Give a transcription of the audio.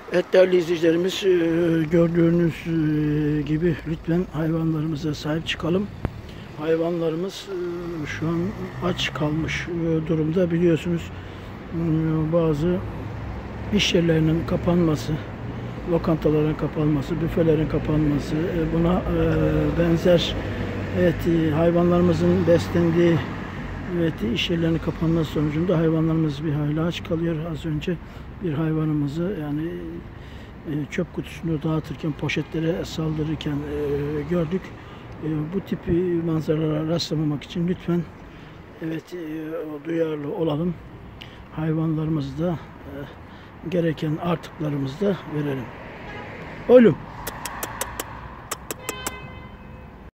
Evet değerli izleyicilerimiz, gördüğünüz gibi lütfen hayvanlarımıza sahip çıkalım. Hayvanlarımız şu an aç kalmış durumda, biliyorsunuz. Bazı iş yerlerinin kapanması, lokantaların kapanması, büfelerin kapanması, buna benzer, evet, hayvanlarımızın beslendiği, evet, iş yerlerinin kapanması sonucunda hayvanlarımız bir hayli aç kalıyor. Az önce bir hayvanımızı, yani çöp kutusunu dağıtırken, poşetlere saldırırken gördük. Bu tip manzaralara rastlamamak için lütfen, evet, duyarlı olalım. Hayvanlarımızı da gereken artıklarımızı da verelim. Oğlum.